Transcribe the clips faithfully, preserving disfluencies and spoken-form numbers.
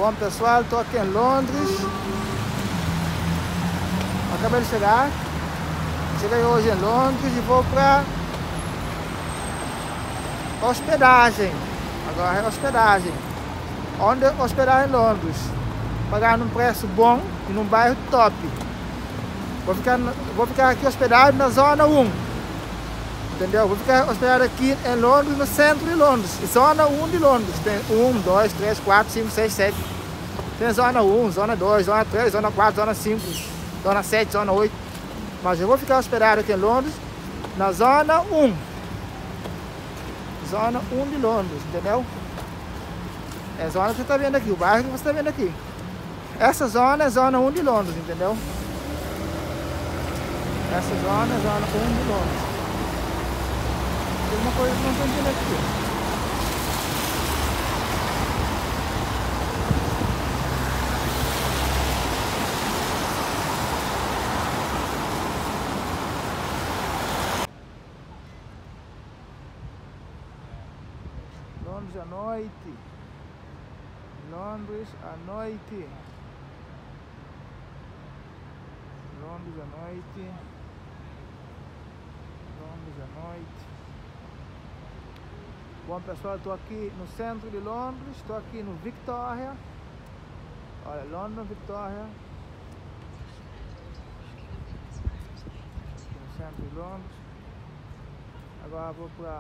Bom pessoal, estou aqui em Londres. Acabei de chegar. Cheguei hoje em Londres e vou para hospedagem. Agora é hospedagem. Onde hospedar em Londres? Pagar num preço bom e num bairro top. Vou ficar, vou ficar aqui hospedado na zona um. Entendeu? Vou ficar hospedado aqui em Londres, no centro de Londres. Zona um de Londres. Tem um, dois, três, quatro, cinco, seis, sete. Tem zona um, zona dois, zona três, zona quatro, zona cinco, zona sete, zona oito. Mas eu vou ficar hospedado aqui em Londres, na zona um. Zona um de Londres, entendeu? É a zona que você está vendo aqui, o bairro que você está vendo aqui. Essa zona é zona um de Londres, entendeu? Essa zona é zona um de Londres. Tem uma coisa que não estou entendendo aqui. Londres à noite. Londres à noite. Londres à noite. Londres à noite. Bom pessoal, estou aqui no centro de Londres. Estou aqui no Victoria. Olha, Londres, Victoria. Aqui no centro de Londres. Agora vou para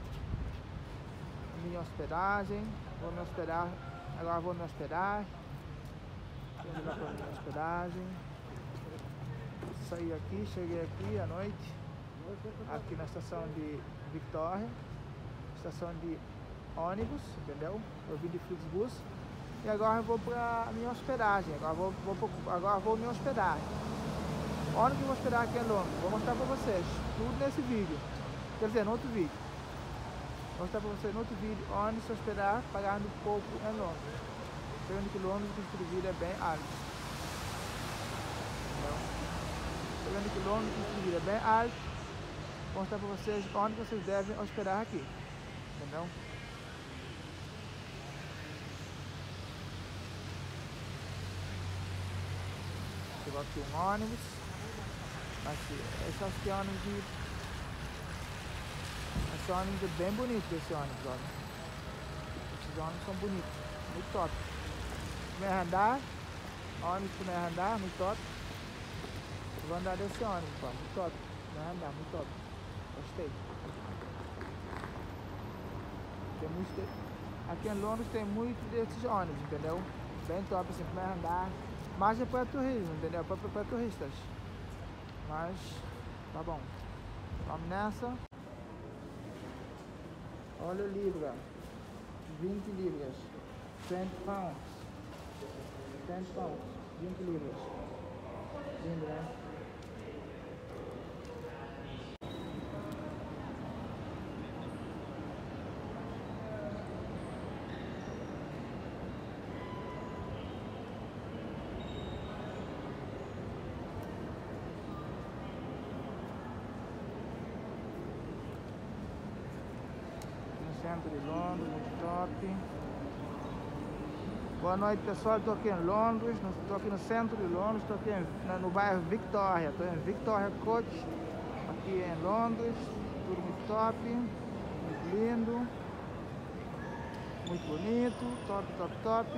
minha hospedagem. Vou me hospedar. Agora vou me hospedar. Vou lá para minha hospedagem. Saí aqui, cheguei aqui à noite. Aqui na estação de Victoria. Estação de ônibus, entendeu? Eu vim de Flixbus. E agora eu vou para minha hospedagem. Agora vou, vou, agora vou me hospedar. Onde que eu vou hospedar aqui em Londres? Vou mostrar para vocês. Tudo nesse vídeo. Quer dizer, no outro vídeo. Vou mostrar para vocês no outro vídeo onde se hospedar pagando pouco em Londres. Sabendo que Londres, o custo de vida é bem alto. Entendeu? Sabendo que Londres, o custo de vida é bem alto. Vou mostrar para vocês onde vocês devem hospedar aqui. Entendeu? Chegou aqui um ônibus. Aqui, esse acho que é ônibus de... Esse ônibus é bem bonito, esse ônibus, olha. Esses ônibus são bonitos, muito top. Primeiro andar, ônibus primeiro andar, muito top. Eu vou andar desse ônibus, ó, muito top. Primeiro andar, muito top. Gostei. Tem muito, aqui em Londres tem muito desses ônibus, entendeu? Bem top, assim, primeiro andar. Mas é para turismo, entendeu? Para, para, para turistas. Mas, tá bom. Vamos nessa. Olha o libra. vinte libras. vinte pounds. vinte pounds. vinte libras. Lindo, né? Centro de Londres, muito top. Boa noite pessoal, estou aqui em Londres, estou aqui no centro de Londres, estou aqui em, no bairro Victoria, estou em Victoria Coach, aqui em Londres, tudo muito top, muito lindo, muito bonito, top, top, top.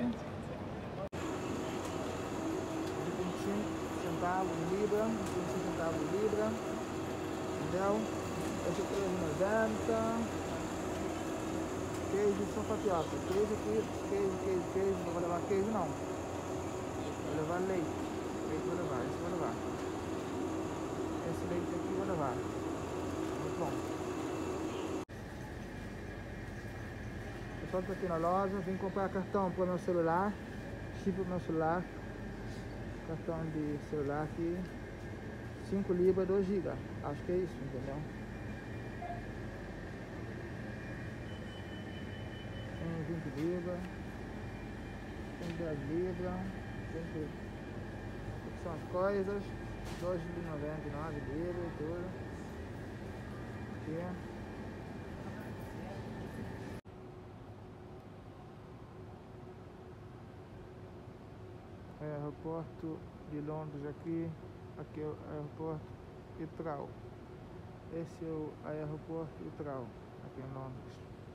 vinte e cinco centavos libra, vinte e cinco centavos libra, entendeu? Esse aqui é noventa. Queijo só tapioca. Queijo aqui, queijo, queijo, queijo. Não vou levar queijo não. Vou levar leite. Leite vou levar, esse vou levar. Esse leite aqui vou levar. Muito bom. Pessoal, estou aqui na loja. Vim comprar cartão para o meu celular. Chip para o meu celular. Cartão de celular aqui. cinco libras, dois gigas. Acho que é isso, entendeu? vinte libras, tem dez libras, tem que são as coisas, dois e noventa e nove libras e tudo. Aqui. aeroporto de Londres aqui. Aqui é o aeroporto Heathrow. Esse é o aeroporto Heathrow, aqui em Londres.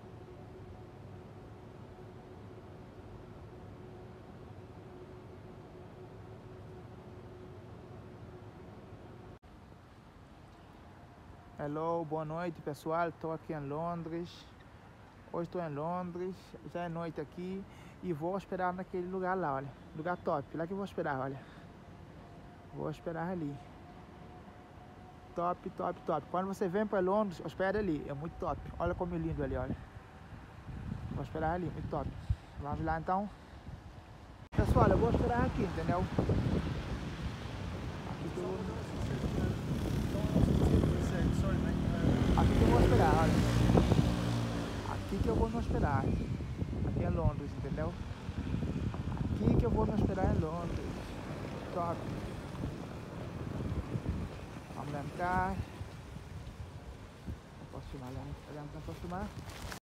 Hello, boa noite pessoal, estou aqui em Londres. Hoje estou em Londres, já é noite aqui e vou hospedar naquele lugar lá, olha. Lugar top, lá que eu vou hospedar, olha. Vou hospedar ali. Top, top, top. Quando você vem para Londres, hospeda ali, é muito top. Olha como é lindo ali, olha. Vou hospedar ali, muito top. Vamos lá então. Pessoal, eu vou hospedar aqui, entendeu? Aqui que eu vou... Aqui que eu vou hospedar, olha. Aqui que eu vou me hospedar. Aqui em Londres, entendeu? Aqui que eu vou me hospedar em Londres. Top. Vamos lá entrar. Não posso filmar, não posso filmar.